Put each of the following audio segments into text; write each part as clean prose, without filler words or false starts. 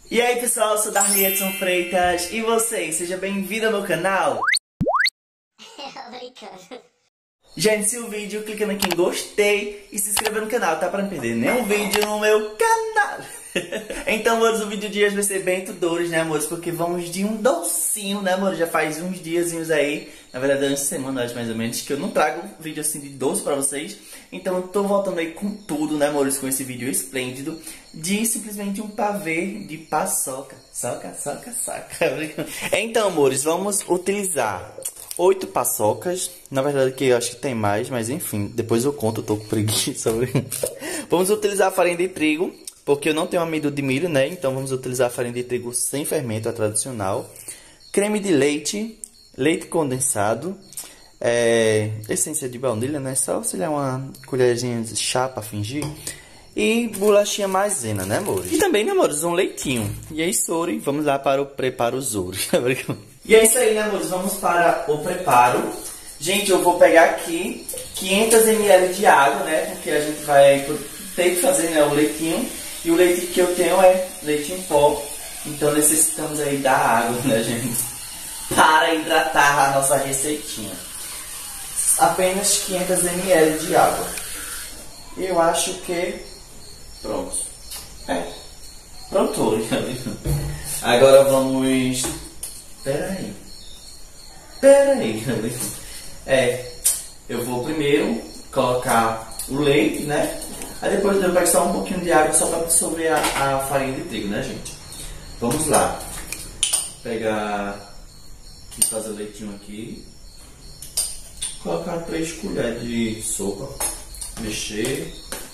E aí pessoal, eu sou Darley Edson Freitas e vocês, seja bem-vindo ao meu canal. Brincando. Já inicia o vídeo clicando aqui em gostei e se inscreva no canal, tá? Pra não perder nenhum vídeo no meu canal. Então, amores, o vídeo de hoje vai ser bem tudores, né, amores? Porque vamos de um docinho, né, amores? Já faz uns diazinhos aí, na verdade, umas semanas mais ou menos, que eu não trago vídeo assim de doce pra vocês. Então eu tô voltando aí com tudo, né, amores? Com esse vídeo esplêndido de simplesmente um pavê de paçoca. Soca. Então, amores, vamos utilizar 8 paçocas. Na verdade aqui eu acho que tem mais, mas enfim, depois eu conto, eu tô com preguiça. Vamos utilizar a farinha de trigo, porque eu não tenho amido de milho, né? Então vamos utilizar a farinha de trigo sem fermento, a tradicional. Creme de leite, leite condensado, essência de baunilha, né? Só auxiliar uma colherzinha de chá pra fingir. E bolachinha maisena, né, amores? E também, né, amores, um leitinho. E aí, Sori, vamos lá para o preparo Zori. E é isso aí, né, amores? Vamos para o preparo. Gente, eu vou pegar aqui 500 ml de água, né? Porque a gente vai ter que fazer, né, o leitinho. E o leite que eu tenho é leite em pó. Então necessitamos aí da água, né, gente? Para hidratar a nossa receitinha. Apenas 500 ml de água. Eu acho que... Pronto. Pronto. Agora vamos... Peraí. Eu vou primeiro colocar o leite, né? Aí depois eu pego só um pouquinho de água só para absorver a farinha de trigo, né, gente? Vamos lá. Pegar e fazer o leitinho aqui. Colocar 3 colheres de sopa. Mexer.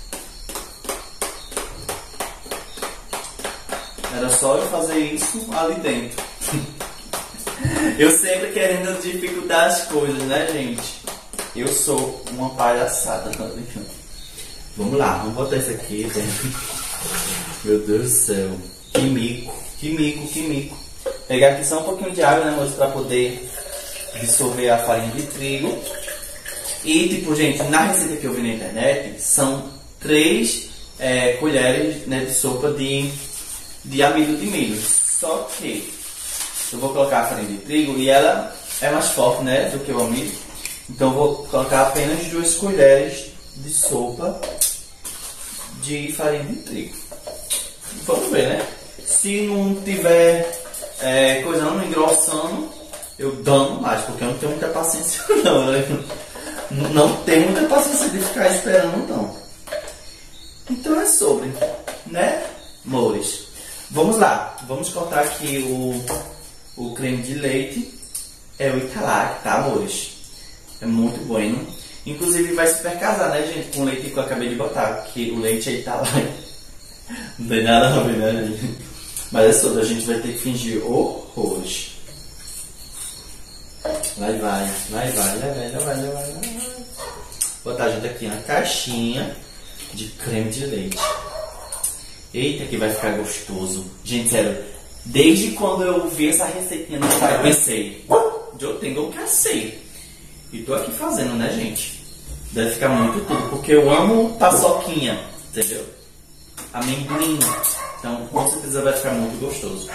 Era só eu fazer isso ali dentro. Eu sempre querendo dificultar as coisas, né, gente? Eu sou uma palhaçada. Vamos lá, vamos botar isso aqui dentro. Meu Deus do céu. Que mico. Pegar aqui só um pouquinho de água, né, moço? Pra poder dissolver a farinha de trigo. E, tipo, gente, na receita que eu vi na internet, são 3 colheres, né, de sopa de amido de milho. Só que eu vou colocar a farinha de trigo e ela é mais forte, né, do que o amido. Então eu vou colocar apenas 2 colheres de sopa de farinha de trigo. Vamos ver, né? Se não tiver coisando, engrossando, eu dano mais, porque eu não tenho muita paciência não, né? Não tenho muita paciência de ficar esperando, não. Então é sobre, né, amores? Vamos lá, vamos cortar aqui o creme de leite. É o Italac, tá, amores? É muito bueno. Inclusive vai super casar, né, gente, com o leite que eu acabei de botar, porque o leite é Italac. Não tem nada a ver, né, gente? Mas é sobre, a gente vai ter que fingir horrores. Vai. Botar junto aqui na caixinha de creme de leite. Eita, que vai ficar gostoso. Gente, sério, desde quando eu vi essa receitinha no pai, eu pensei, eu tenho que fazer. E tô aqui fazendo, né, gente? Deve ficar muito tudo, porque eu amo paçoquinha, entendeu? Amendoim. Então, com certeza vai ficar muito gostoso.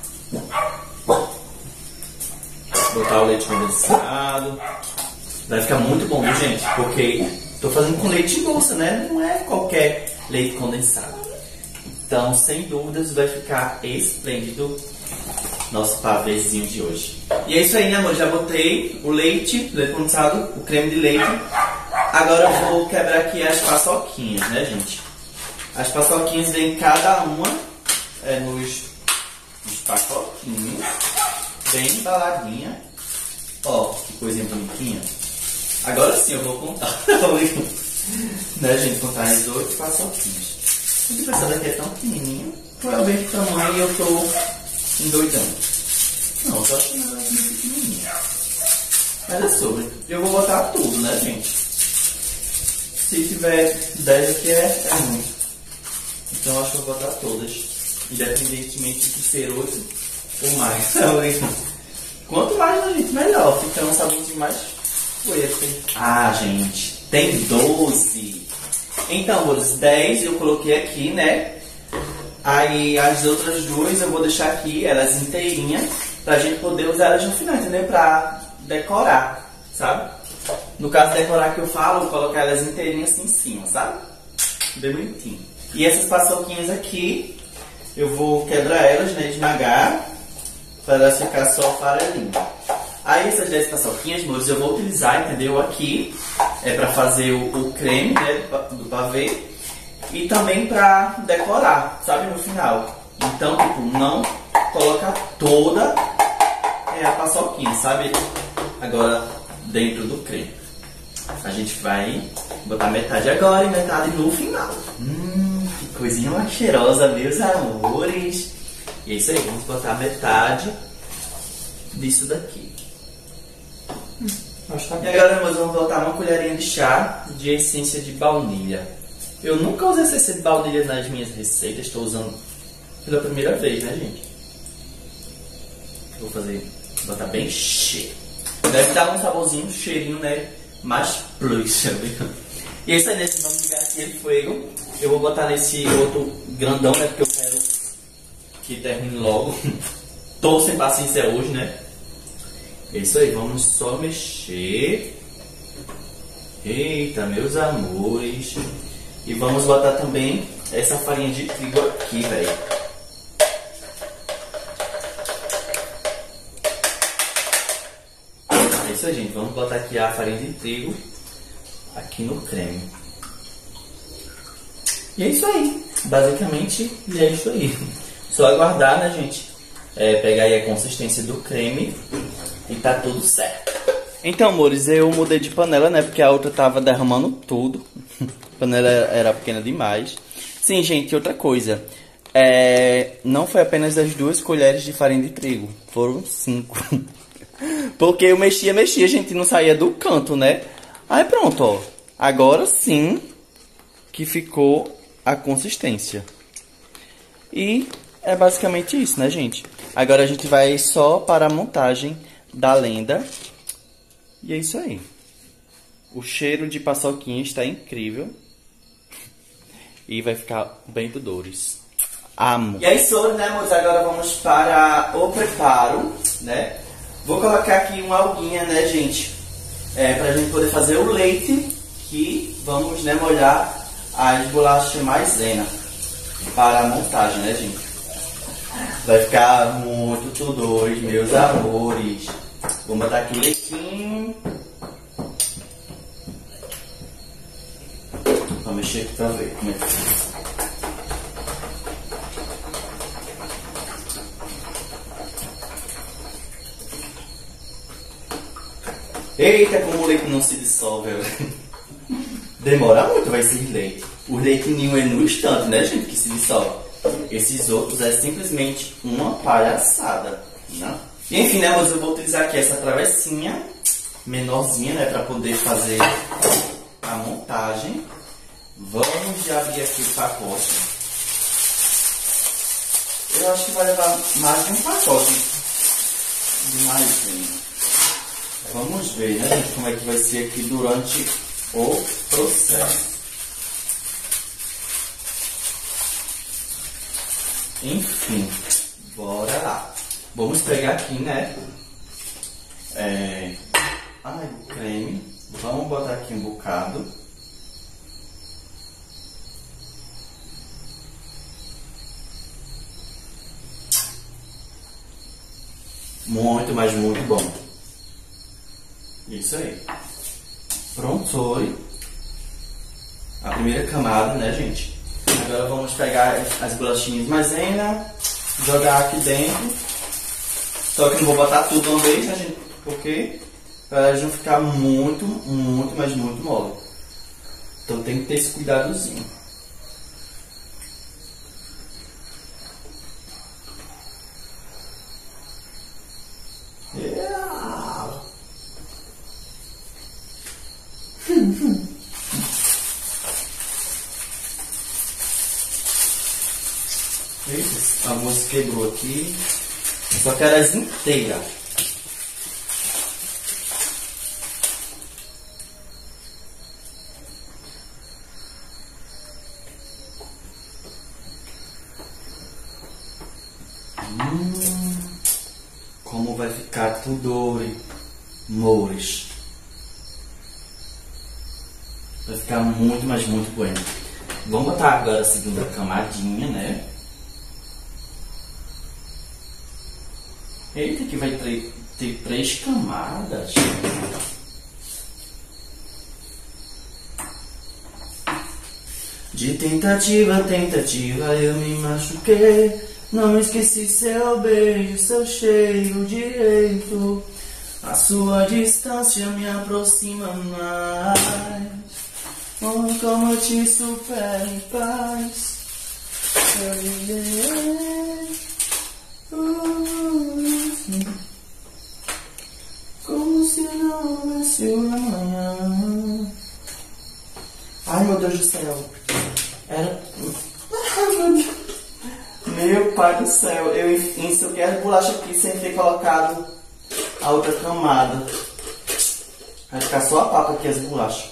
Botar o leite condensado. Vai ficar muito bom, viu, gente? Porque tô fazendo com leite em bolsa, né? Não é qualquer leite condensado. Então, sem dúvidas, vai ficar esplêndido nosso pavêzinho de hoje. E é isso aí, né, amor? Já botei o leite condensado, o creme de leite. Agora eu vou quebrar aqui as paçoquinhas, né, gente? As paçoquinhas vêm cada uma nos pacotinhos, bem embaladinha. Ó, que coisinha bonitinha. Agora sim eu vou contar. Né, gente? Contar as 8 paçoquinhas. Esse pessoal daqui é tão pequenininho. Provavelmente o tamanho eu tô endoidando. Não, eu tô achando ela muito pequenininha. Mas é sobre. Eu vou botar tudo, né, gente? Se tiver 10 aqui é muito. Então eu acho que eu vou botar todas. Independentemente de ser 8 ou mais. Quanto mais, né, gente, melhor. Fica um saborzinho mais fuerte. Ah, gente, tem 12. Então, os 10 eu coloquei aqui, né? Aí as outras duas eu vou deixar aqui, elas inteirinhas, pra gente poder usar elas no final, entendeu? Pra decorar, sabe? No caso, decorar que eu falo, vou colocar elas inteirinhas assim em cima, sabe? Bem bonitinho. E essas paçoquinhas aqui, eu vou quebrar elas, né? Esmagar, para elas ficar só farelinhas. Aí essas 10 paçoquinhas, moços, eu vou utilizar, entendeu? Aqui, pra fazer o creme, né? Do pavê. E também pra decorar, sabe? No final. Então, tipo, não coloca toda a paçoquinha, sabe? Agora, dentro do creme. A gente vai botar metade agora e metade no final. Que coisinha mais cheirosa, meus amores. E é isso aí, vamos botar metade disso daqui. E agora, meus, vamos botar uma colherinha de chá de essência de baunilha. Eu nunca usei essência de baunilha nas minhas receitas, estou usando pela primeira vez, né, gente? Vou botar bem cheio. Deve dar um saborzinho, um cheirinho, né? Mais plus, sabe? E é isso aí, nesse vamos ligar aqui o fogo. Eu vou botar nesse outro grandão, né? Porque eu quero que termine logo. Tô sem paciência hoje, né? É isso aí, vamos só mexer. Eita, meus amores. E vamos botar também essa farinha de trigo aqui, velho. É isso aí, gente. Vamos botar aqui a farinha de trigo aqui no creme. E é isso aí. Basicamente, é isso aí. Só aguardar, né, gente? Pegar aí a consistência do creme e tá tudo certo. Então, amores, eu mudei de panela, né? Porque a outra tava derramando tudo. A panela era pequena demais. Sim, gente, outra coisa. Não foi apenas as 2 colheres de farinha de trigo. Foram 5. Porque eu mexia, gente, não saía do canto, né? Aí pronto, ó. Agora sim que ficou a consistência. E é basicamente isso, né, gente? Agora a gente vai só para a montagem da lenda. E é isso aí. O cheiro de paçoquinha está incrível. E vai ficar bem tudores. Amo. E é isso, né, moços? Agora vamos para o preparo, né? Vou colocar aqui uma alguinha, né, gente? Pra gente poder fazer o leite. Que vamos, né, molhar as bolachas maisena para a montagem, né, gente? Vai ficar muito tudores, meus amores. Vou botar aqui o leitinho. Vou mexer aqui pra ver como é que fica. Eita, como o leite não se dissolve. Demora muito, vai ser leite. O leitinho é no instante, né, gente, que se dissolve. Esses outros é simplesmente uma palhaçada, né? E, enfim, né, mas eu vou utilizar aqui essa travessinha menorzinha, né, para poder fazer a montagem. Vamos já abrir aqui o pacote. Eu acho que vai levar mais de um pacote de maisena. Vamos ver, né, gente, como é que vai ser aqui durante o processo. Enfim, bora lá. Vamos pegar aqui, né? O creme. Vamos botar aqui um bocado. Muito, mas muito bom. Isso aí. Pronto, foi a primeira camada, né, gente? Agora vamos pegar as bolachinhas de maisena, jogar aqui dentro. Só que não vou botar tudo de uma vez, né, gente? Porque para elas não ficar muito, mas muito mole. Então tem que ter esse cuidadozinho. Eita, a moça quebrou aqui. Só quero as inteiras. Como vai ficar tudori, amores. Vai ficar muito, mas muito bueno. Vamos botar agora a segunda camadinha, né? Eita, que vai ter 3 camadas. De tentativa a tentativa eu me machuquei. Não esqueci seu beijo, seu cheiro direito. A sua distância me aproxima mais. Oh, como eu te supero em paz. Eu viverei. Como se não houvesse o amanhã. Ai, meu Deus do céu. Era... Meu pai do céu. Eu ensuquei as bolachas aqui sem ter colocado a outra camada. Vai ficar só a papa aqui, as bolachas.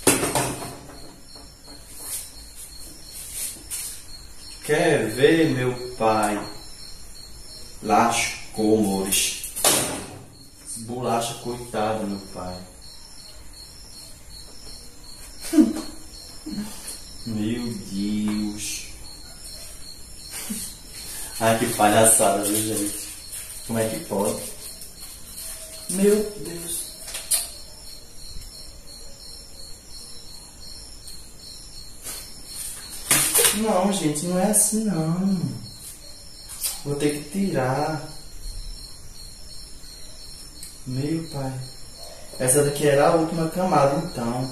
Quer ver, meu pai? Lascou, amores. Bolacha, coitado, meu pai. Meu Deus. Ai, que palhaçada, viu, gente? Como é que pode? Meu Deus. Não, gente, não é assim, não. Vou ter que tirar. Meu pai. Essa daqui era a última camada, então.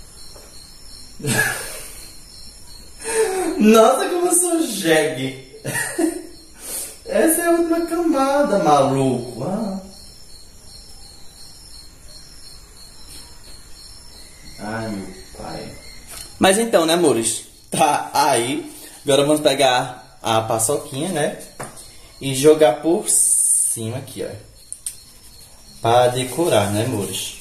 Nossa, como eu sou jegue. Essa é a última camada, maluco. Ai, meu pai. Mas então, né, amores? Tá aí. Agora vamos pegar a paçoquinha, né? E jogar por cima aqui, ó. Para decorar, né, amores?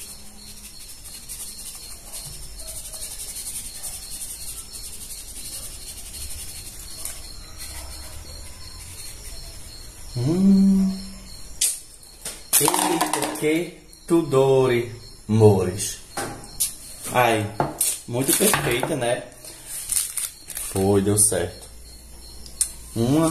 Eita, que tudori, amores. Ai, muito perfeita, né? Foi, deu certo. Uma.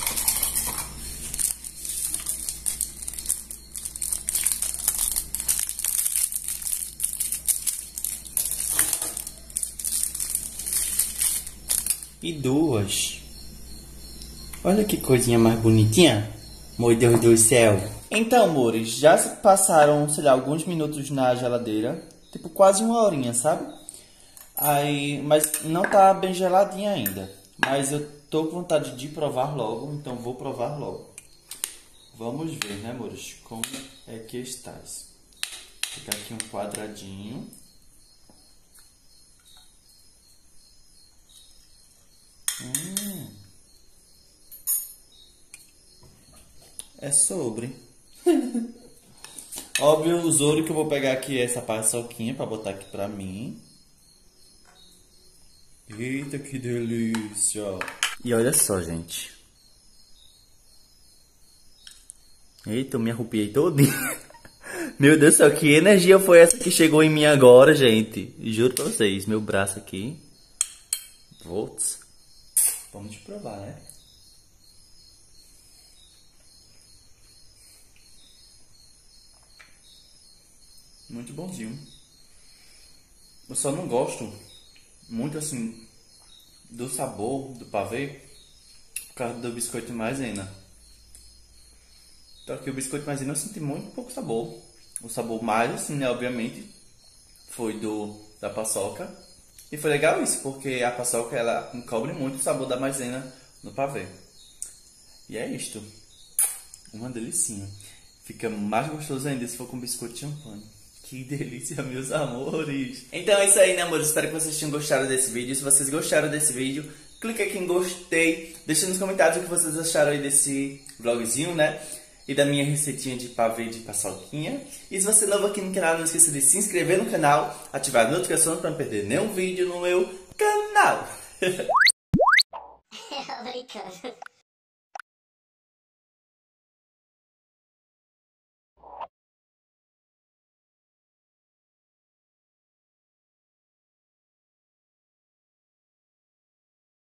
E 2. Olha que coisinha mais bonitinha. Meu Deus do céu. Então, amores, já se passaram, sei lá, alguns minutos na geladeira. Tipo, quase 1 horinha, sabe? Aí, mas não tá bem geladinha ainda. Mas eu tô com vontade de provar logo, então vou provar logo. Vamos ver, né, amores? Como é que estás. Vou pegar aqui um quadradinho. É sobre. Óbvio, o ouro que eu vou pegar aqui é essa paçoquinha pra botar aqui pra mim. Eita, que delícia! E olha só, gente. Eita, eu me arrupiei todinho. Meu Deus do céu, que energia foi essa que chegou em mim agora, gente? Juro pra vocês, meu braço aqui. Volts. Vamos provar, né? Muito bonzinho. Eu só não gosto muito assim do sabor do pavê por causa do biscoito maisena. Só que o biscoito maisena eu senti muito pouco sabor. O sabor mais assim, né, obviamente, foi da paçoca. E foi legal isso, porque a paçoca ela encobre muito o sabor da maisena no pavê. E é isto. Uma delicinha. Fica mais gostoso ainda se for com biscoito de champanhe. Que delícia, meus amores! Então é isso aí, né, amores? Espero que vocês tenham gostado desse vídeo. Se vocês gostaram desse vídeo, clica aqui em gostei. Deixa nos comentários o que vocês acharam aí desse vlogzinho, né? E da minha receitinha de pavê de paçoquinha. E se você é novo aqui no canal, não esqueça de se inscrever no canal, ativar as notificações para não perder nenhum vídeo no meu canal. Brincando.